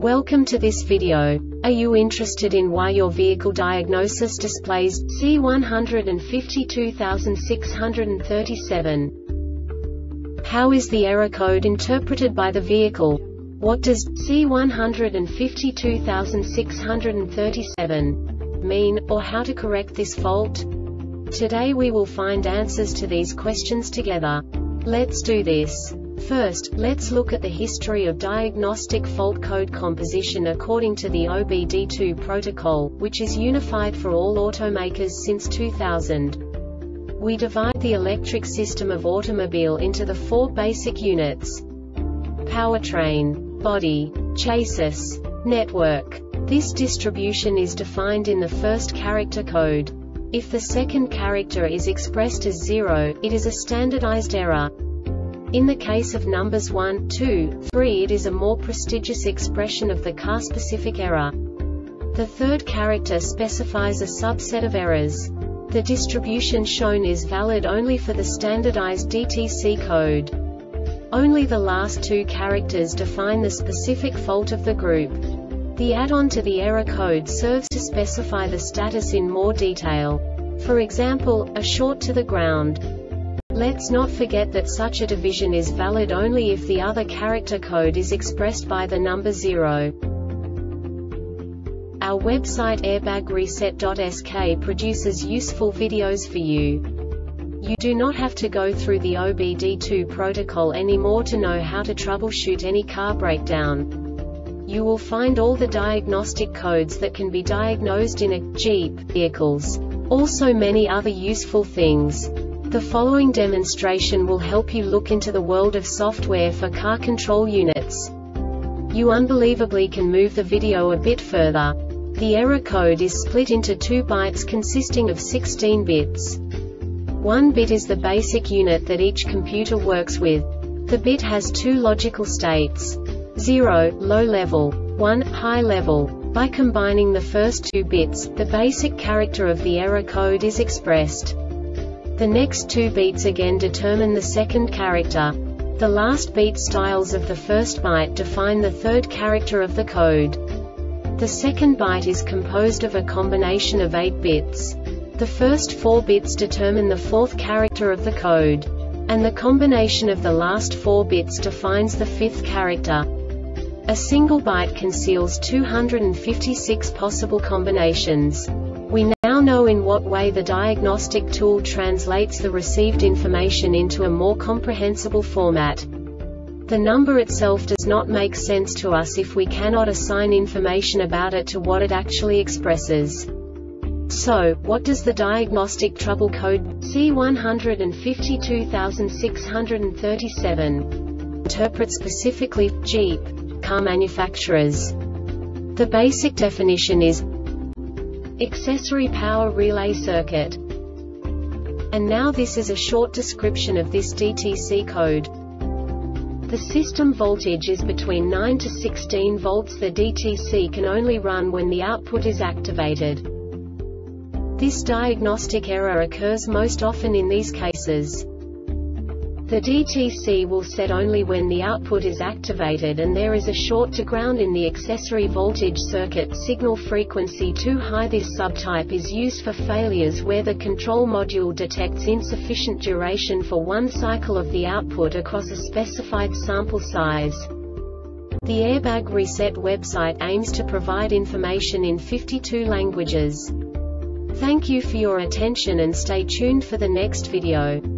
Welcome to this video. Are you interested in why your vehicle diagnosis displays C152637? How is the error code interpreted by the vehicle? What does C152637 mean, or how to correct this fault? Today we will find answers to these questions together. Let's do this. First, let's look at the history of diagnostic fault code composition according to the OBD2 protocol, which is unified for all automakers since 2000. We divide the electric system of automobile into the four basic units: powertrain, body, chassis, network. This distribution is defined in the first character code. If the second character is expressed as 0, it is a standardized error. In the case of numbers 1, 2, 3, it is a more prestigious expression of the car-specific error. The third character specifies a subset of errors. The distribution shown is valid only for the standardized DTC code. Only the last two characters define the specific fault of the group. The add-on to the error code serves to specify the status in more detail. For example, a short to the ground. Let's not forget that such a division is valid only if the other character code is expressed by the number 0. Our website airbagreset.sk produces useful videos for you. You do not have to go through the OBD2 protocol anymore to know how to troubleshoot any car breakdown. You will find all the diagnostic codes that can be diagnosed in a Jeep vehicles. Also many other useful things. The following demonstration will help you look into the world of software for car control units. You unbelievably can move the video a bit further. The error code is split into 2 bytes consisting of 16 bits. 1 bit is the basic unit that each computer works with. The bit has 2 logical states: 0, low level, 1, high level. By combining the first 2 bits, the basic character of the error code is expressed. The next 2 beats again determine the second character. The last beat styles of the first byte define the third character of the code. The second byte is composed of a combination of 8 bits. The first 4 bits determine the fourth character of the code. And the combination of the last 4 bits defines the fifth character. A single byte conceals 256 possible combinations. We now know in what way the diagnostic tool translates the received information into a more comprehensible format. The number itself does not make sense to us if we cannot assign information about it to what it actually expresses. So, what does the diagnostic trouble code C152637 interpret specifically for Jeep car manufacturers? The basic definition is accessory power relay circuit. And now this is a short description of this DTC code. The system voltage is between 9 to 16 volts. The DTC can only run when the output is activated. This diagnostic error occurs most often in these cases. The DTC will set only when the output is activated and there is a short to ground in the accessory voltage circuit. Signal frequency too high. This subtype is used for failures where the control module detects insufficient duration for one cycle of the output across a specified sample size. The Airbag Reset website aims to provide information in 52 languages. Thank you for your attention and stay tuned for the next video.